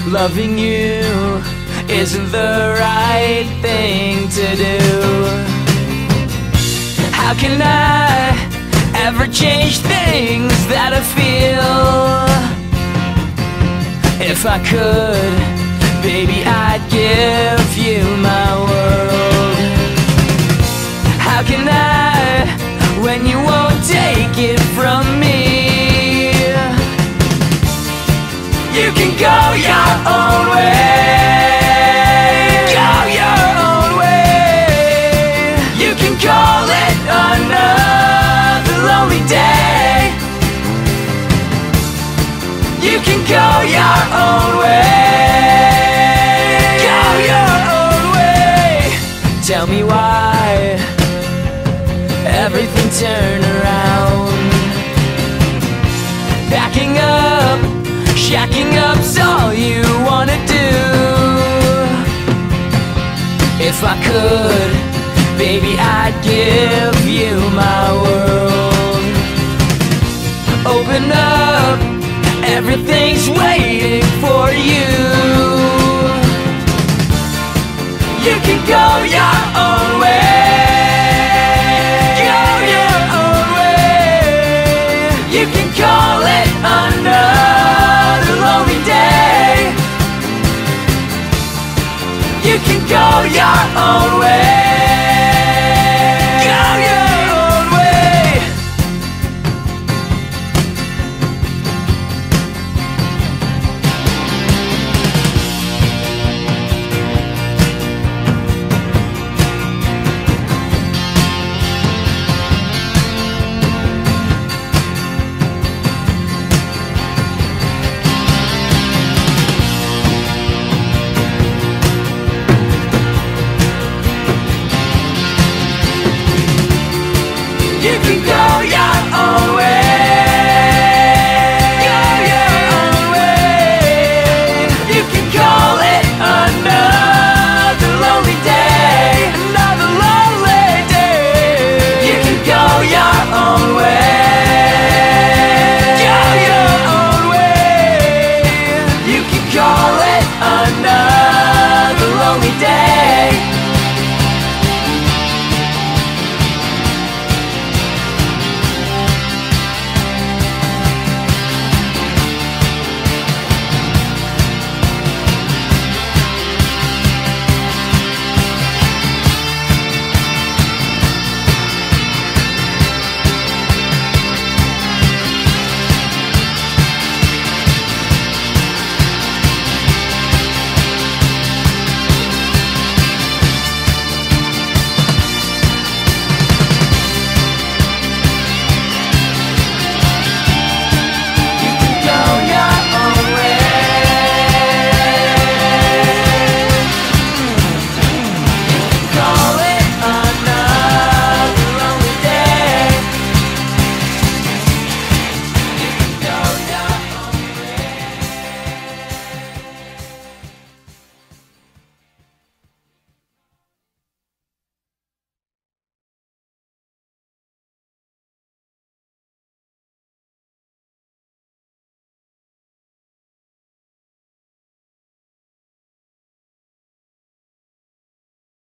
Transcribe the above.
Loving you isn't the right thing to do. How can I ever change things that I feel? If I could, baby, I'd give you my world. How can I, when you won't take it from me? You can go your own way. Go your own way. You can call it another lonely day. You can go your own way. Go your own way. Tell me why everything turned around. Backing up, shacking up's all you wanna do. If I could, baby, I'd give you my world. Open up, everything's waiting for you. You can go your own way. Go your own way. You can